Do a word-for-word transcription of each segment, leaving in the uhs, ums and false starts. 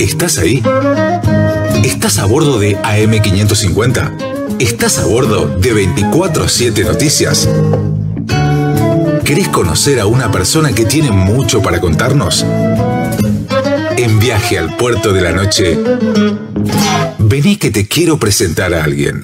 ¿Estás ahí? ¿Estás a bordo de A M quinientos cincuenta? ¿Estás a bordo de veinticuatro siete Noticias? ¿Querés conocer a una persona que tiene mucho para contarnos? En Viaje al Puerto de la Noche, vení que te quiero presentar a alguien.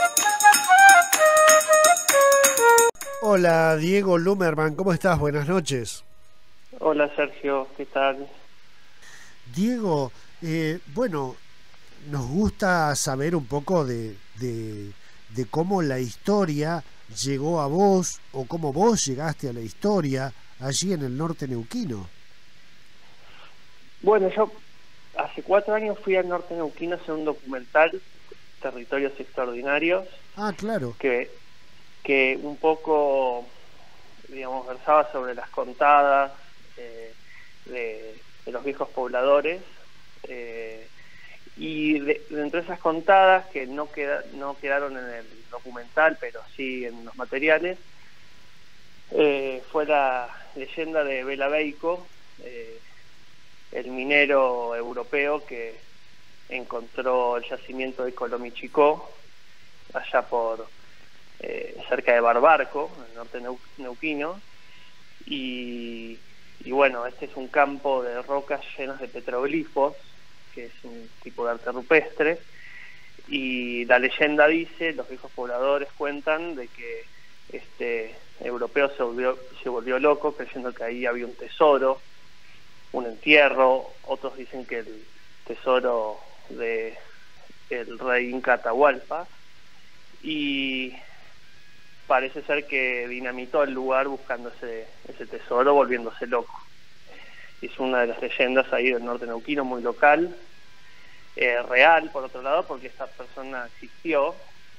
Hola, Diego Lumerman, ¿cómo estás? Buenas noches. Hola, Sergio, ¿qué tal? Diego, eh, bueno, nos gusta saber un poco de, de, de cómo la historia llegó a vos o cómo vos llegaste a la historia allí en el norte neuquino. Bueno, yo hace cuatro años fui al norte neuquino a hacer un documental, Territorios Extraordinarios. Ah, claro. Que, que un poco, digamos, versaba sobre las contadas eh, de, de los viejos pobladores. Eh, y de, dentro de esas contadas, que no, queda, no quedaron en el documental, pero sí en los materiales, eh, fue la leyenda de Bela Beico, eh, el minero europeo que encontró el yacimiento de Colomichicó, allá por eh, cerca de Barbarco, en el norte neu neuquino, y, y bueno, este es un campo de rocas llenas de petroglifos, que es un tipo de arte rupestre, y la leyenda dice, los viejos pobladores cuentan, de que este europeo se volvió, se volvió loco creyendo que ahí había un tesoro, un entierro. Otros dicen que el tesoro de el rey Inca Atahualpa, y parece ser que dinamitó el lugar buscando ese, ese tesoro, volviéndose loco. Es una de las leyendas ahí del norte neuquino, muy local, eh, real por otro lado, porque esta persona existió,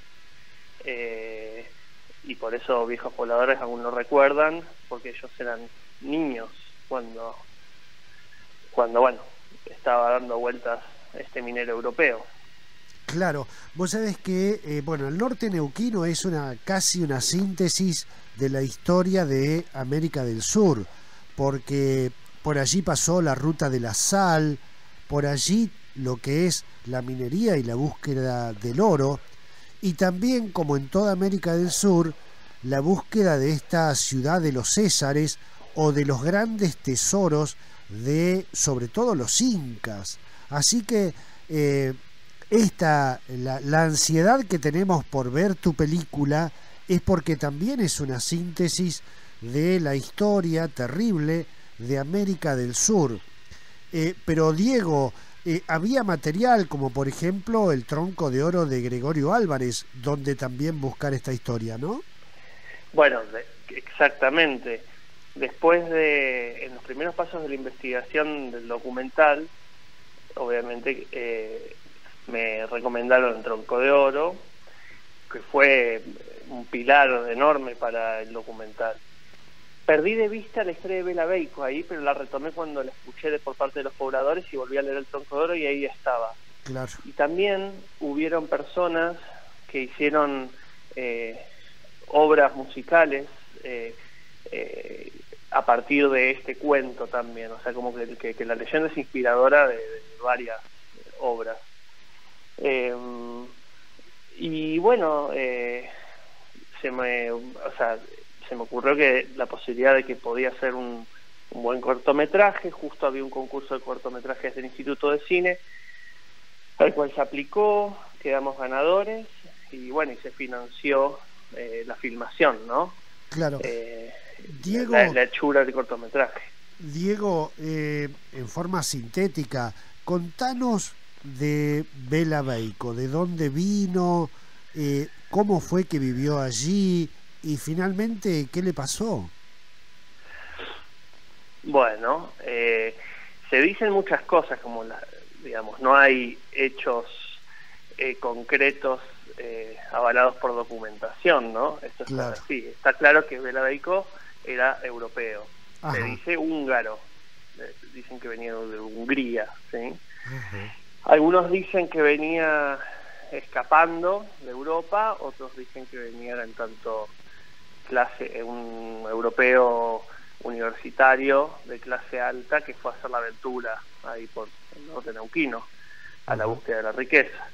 eh, y por eso viejos pobladores aún lo recuerdan, porque ellos eran niños cuando cuando bueno, estaba dando vueltas este minero europeo. Claro, vos sabés que eh, bueno, el norte neuquino es una casi una síntesis de la historia de América del Sur, porque por allí pasó la ruta de la sal, por allí lo que es la minería y la búsqueda del oro, y también, como en toda América del Sur, la búsqueda de esta ciudad de los Césares o de los grandes tesoros de, sobre todo, los incas. Así que eh, esta la, la ansiedad que tenemos por ver tu película es porque también es una síntesis de la historia terrible de América del Sur. Eh, pero Diego, eh, había material como por ejemplo el tronco de oro de Gregorio Álvarez, donde también buscar esta historia, ¿no? Bueno, exactamente. Después de, en los primeros pasos de la investigación del documental, obviamente eh, me recomendaron el tronco de oro, que fue un pilar enorme para el documental. Perdí de vista la historia de Bela Beico ahí, pero la retomé cuando la escuché de, por parte de los pobladores, y volví a leer el tronco de oro y ahí estaba. Claro. Y también hubieron personas que hicieron eh, obras musicales eh, eh, a partir de este cuento también, o sea, como que, que, que la leyenda es inspiradora de, de varias obras. Eh, y bueno, eh, se me, o sea, se me ocurrió que la posibilidad de que podía ser un, un buen cortometraje. Justo había un concurso de cortometrajes del Instituto de Cine, al cual se aplicó, quedamos ganadores, y bueno, y se financió eh, la filmación, ¿no? Claro. Eh, Diego, la, la hechura del cortometraje. Diego, eh, en forma sintética, contanos de Bela Beico, de dónde vino, eh, cómo fue que vivió allí y finalmente qué le pasó. Bueno, eh, se dicen muchas cosas, como la, digamos, no hay hechos eh, concretos eh, avalados por documentación, ¿no? Esto es claro. así. Está claro que Bela Beico era europeo. Ajá. Se dice húngaro, dicen que venía de Hungría, ¿sí? Ajá. Algunos dicen que venía escapando de Europa, otros dicen que venía en tanto clase, un europeo universitario de clase alta que fue a hacer la aventura ahí por el norte neuquino, a la búsqueda de la riqueza.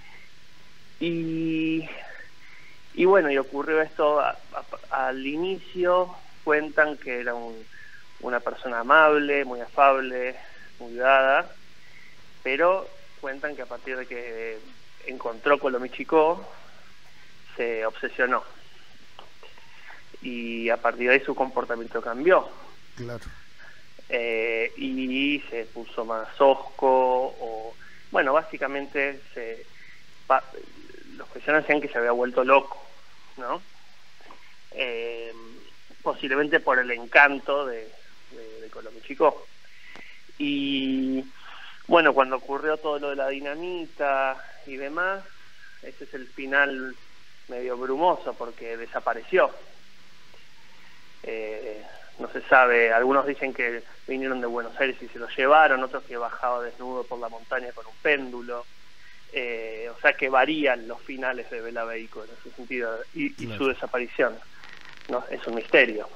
Y, y bueno, y ocurrió esto a, a, al inicio. Cuentan que era un, una persona amable, muy afable, muy dada, pero cuentan que a partir de que encontró Colomichicó se obsesionó, y a partir de ahí su comportamiento cambió. Claro. Eh, y se puso más hosco, o bueno, básicamente se, pa, los vecinos decían que se había vuelto loco, ¿no? Eh, posiblemente por el encanto de, de, de Colomichicó. Y bueno, cuando ocurrió todo lo de la dinamita y demás, ese es el final medio brumoso, porque desapareció. Eh, no se sabe, algunos dicen que vinieron de Buenos Aires y se lo llevaron, otros que bajaba desnudo por la montaña con un péndulo. Eh, o sea que varían los finales de Bela Beico en ese sentido, y, y su desaparición, ¿no? Es un misterio.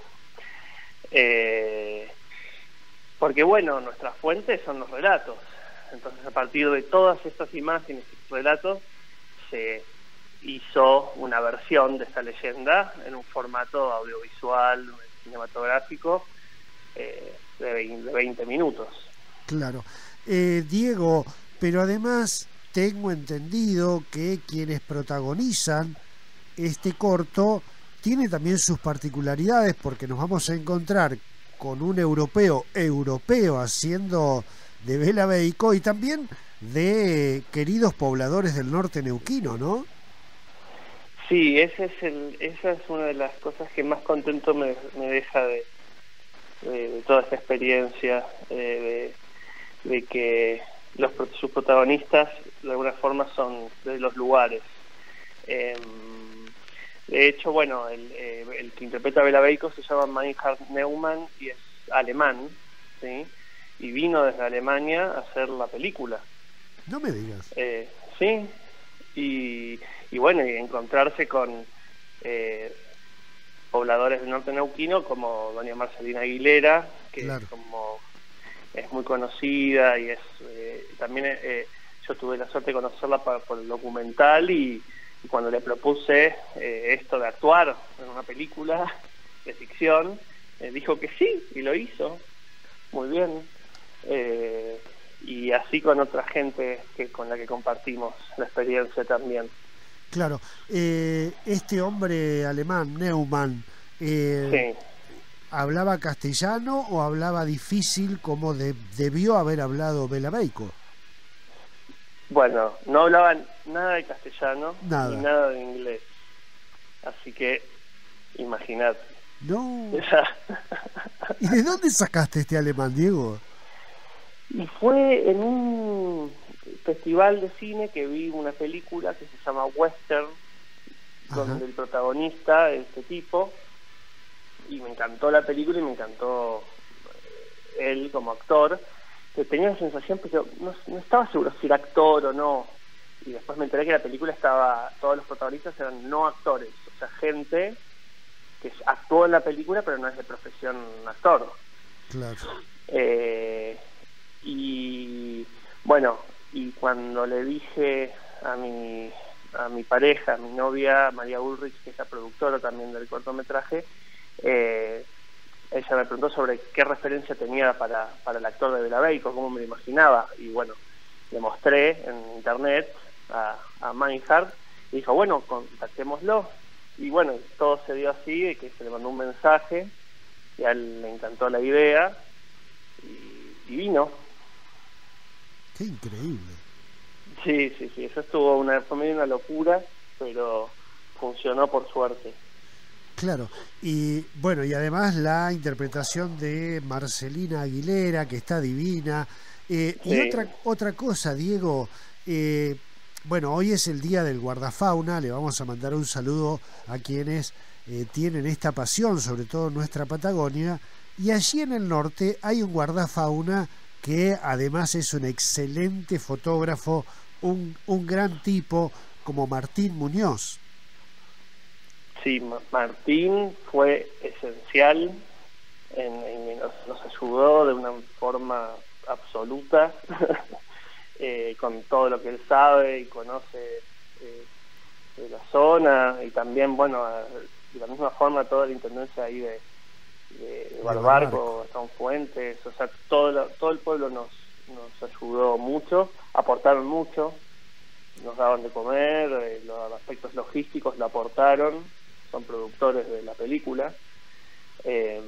Eh, porque bueno, nuestras fuentes son los relatos. Entonces, a partir de todas estas imágenes y relatos, se hizo una versión de esta leyenda en un formato audiovisual, cinematográfico, eh, de veinte minutos. Claro. Eh, Diego, pero además tengo entendido que quienes protagonizan este corto tiene también sus particularidades, porque nos vamos a encontrar con un europeo europeo haciendo de Bela Beico, y también de queridos pobladores del norte neuquino, ¿no? Sí, ese es el, esa es una de las cosas que más contento me, me deja de, de, de toda esta experiencia, eh, de, de que los sus protagonistas de alguna forma son de los lugares. Eh, de hecho, bueno, el, eh, el que interpreta a Bela Beico se llama Meinhard Neumann y es alemán, ¿sí? Y vino desde Alemania a hacer la película. No me digas. Eh, sí, y, y bueno, y encontrarse con eh, pobladores del norte neuquino como doña Marcelina Aguilera, que claro. como es muy conocida, y es eh, también eh, yo tuve la suerte de conocerla por, por el documental, y, y cuando le propuse eh, esto de actuar en una película de ficción, eh, dijo que sí, y lo hizo muy bien. Eh, y así con otra gente que con la que compartimos la experiencia también. Claro, eh, este hombre alemán, Neumann, eh, sí. ¿hablaba castellano o hablaba difícil como de, debió haber hablado Bela Beico? Bueno, no hablaban nada de castellano, nada. ni nada de inglés, así que imagínate. No. ¿Y de dónde sacaste este alemán, Diego? Y fue en un festival de cine que vi una película que se llama Western, Ajá. donde el protagonista es este tipo, y me encantó la película y me encantó él como actor, que tenía la sensación, pero no, no estaba seguro si era actor o no, y después me enteré que la película estaba, todos los protagonistas eran no actores, o sea, gente que actuó en la película pero no es de profesión actor. Claro. Eh, y bueno, y cuando le dije a mi a mi pareja, a mi novia María Ulrich, que es la productora también del cortometraje, eh, ella me preguntó sobre qué referencia tenía para, para el actor de Bela Beico, cómo me lo imaginaba, y bueno, le mostré en internet a, a Meinhard, y dijo, bueno, contactémoslo, y bueno, todo se dio así, de que se le mandó un mensaje, y a él le encantó la idea, y, y vino. Qué increíble. Sí, sí, sí, eso estuvo una, fue medio una locura, pero funcionó por suerte. Claro, y bueno, y además la interpretación de Marcelina Aguilera, que está divina. Eh, sí. Y otra, otra cosa, Diego, eh, bueno, hoy es el día del guardafauna, le vamos a mandar un saludo a quienes eh, tienen esta pasión, sobre todo en nuestra Patagonia, y allí en el norte hay un guardafauna que además es un excelente fotógrafo, un, un gran tipo como Martín Muñoz. Sí, Martín fue esencial, en, en, nos, nos ayudó de una forma absoluta, eh, con todo lo que él sabe y conoce eh, de la zona, y también, bueno, de la misma forma toda la intendencia ahí de, de, de Barbarco, Gastón Fuentes, o sea, todo, lo, todo el pueblo nos, nos ayudó mucho, aportaron mucho, nos daban de comer, eh, los aspectos logísticos lo aportaron, son productores de la película, eh,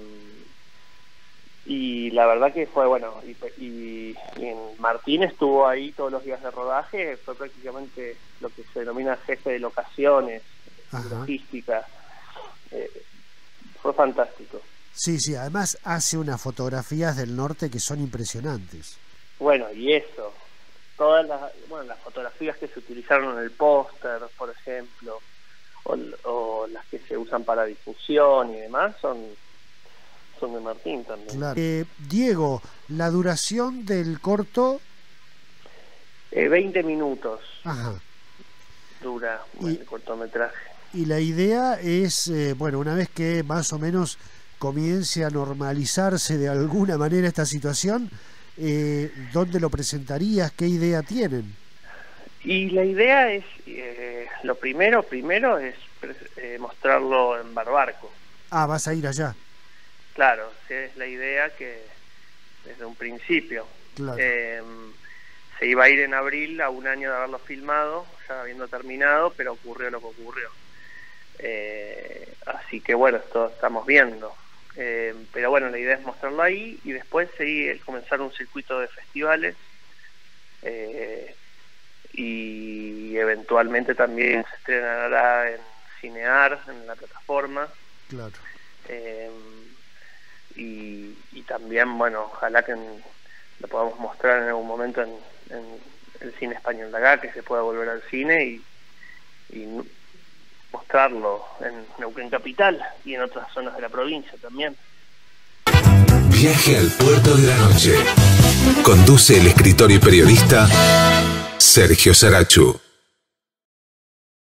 y la verdad que fue bueno, y, y, y en Martín estuvo ahí todos los días de rodaje, fue prácticamente lo que se denomina jefe de locaciones, Ajá. logística, eh, fue fantástico. Sí, sí, además hace unas fotografías del norte que son impresionantes. Bueno, y eso, todas las, bueno, las fotografías que se utilizaron en el póster, por ejemplo, o, o las que se usan para difusión y demás, son, son de Martín también. Claro. Eh, Diego, la duración del corto... Eh, veinte minutos. Ajá. Dura y, el cortometraje. Y la idea es, eh, bueno, una vez que más o menos comience a normalizarse de alguna manera esta situación, eh, ¿dónde lo presentarías? ¿Qué idea tienen? Y la idea es, eh, lo primero, primero es eh, mostrarlo en Barbarco. Ah, vas a ir allá. Claro, esa es la idea que desde un principio. Claro. Eh, se iba a ir en abril a un año de haberlo filmado, ya habiendo terminado, pero ocurrió lo que ocurrió. Eh, así que bueno, esto estamos viendo. Eh, pero bueno, la idea es mostrarlo ahí y después seguir, comenzar un circuito de festivales eh, y eventualmente también se estrenará en Cinear, en la plataforma. Claro. Eh, y, y también, bueno, ojalá que en, lo podamos mostrar en algún momento en, en el cine español de acá, que se pueda volver al cine y, y mostrarlo en Neuquén Capital y en otras zonas de la provincia también. Viaje al puerto de la noche. Conduce el escritor y periodista Sergio Sarachu.